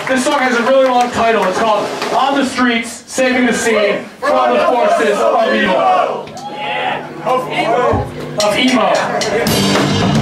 This song has a really long title. It's called On the Streets, Saving the Scene from the Forces of Evil. Of emo. Of emo.